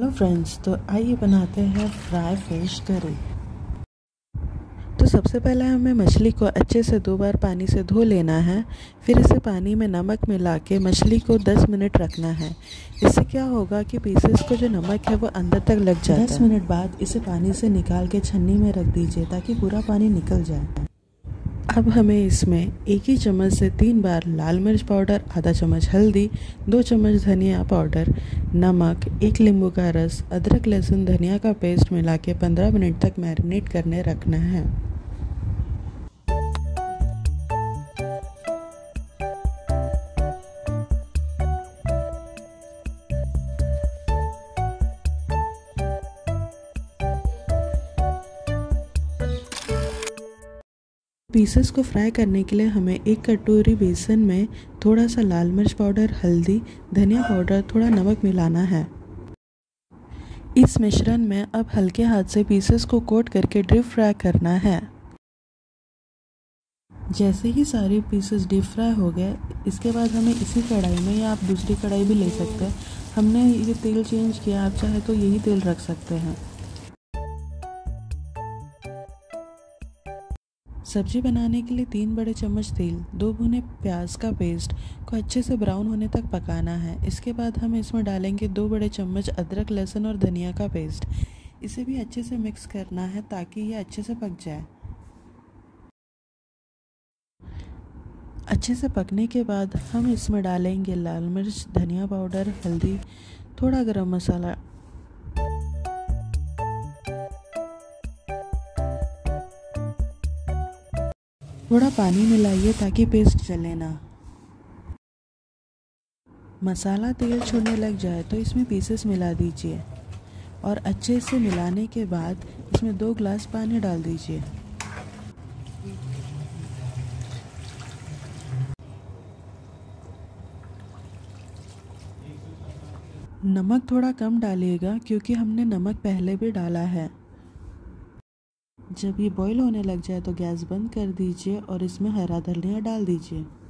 Hello friends, तो आइए बनाते हैं फ्राई फिश करी। तो सबसे पहले हमें मछली को अच्छे से 2 बार पानी से धो लेना है। फिर इसे पानी में नमक मिला के मछली को 10 मिनट रखना है। इससे क्या होगा कि पीसेस को जो नमक है वो अंदर तक लग जाता है। 10 मिनट बाद इसे पानी से निकाल के छन्नी में रख दीजिए ताकि पूरा पानी निकल जाए। अब हमें इसमें 1 ही चम्मच से 3 बार लाल मिर्च पाउडर, आधा चम्मच हल्दी, 2 चम्मच धनिया पाउडर, नमक, 1 नींबू का रस, अदरक लहसुन धनिया का पेस्ट मिला के 15 मिनट तक मैरिनेट करने रखना है। पीसेस को फ्राई करने के लिए हमें 1 कटोरी बेसन में थोड़ा सा लाल मिर्च पाउडर, हल्दी, धनिया पाउडर, थोड़ा नमक मिलाना है। इस मिश्रण में अब हल्के हाथ से पीसेस को कोट करके डीप फ्राई करना है। जैसे ही सारे पीसेस डीप फ्राई हो गए, इसके बाद हमें इसी कढ़ाई में, या आप दूसरी कढ़ाई भी ले सकते हैं, हमने ये तेल चेंज किया, आप चाहे तो यही तेल रख सकते हैं। सब्जी बनाने के लिए 3 बड़े चम्मच तेल, 2 भुने प्याज का पेस्ट को अच्छे से ब्राउन होने तक पकाना है। इसके बाद हम इसमें डालेंगे 2 बड़े चम्मच अदरक लहसुन और धनिया का पेस्ट। इसे भी अच्छे से मिक्स करना है ताकि ये अच्छे से पक जाए। अच्छे से पकने के बाद हम इसमें डालेंगे लाल मिर्च, धनिया पाउडर, हल्दी, थोड़ा गरम मसाला। थोड़ा पानी मिलाइए ताकि पेस्ट जले ना। मसाला तेल छोड़ने लग जाए तो इसमें पीसेस मिला दीजिए और अच्छे से मिलाने के बाद इसमें 2 गिलास पानी डाल दीजिए। नमक थोड़ा कम डालिएगा क्योंकि हमने नमक पहले भी डाला है। जब ये बॉईल होने लग जाए तो गैस बंद कर दीजिए और इसमें हरा धनिया डाल दीजिए।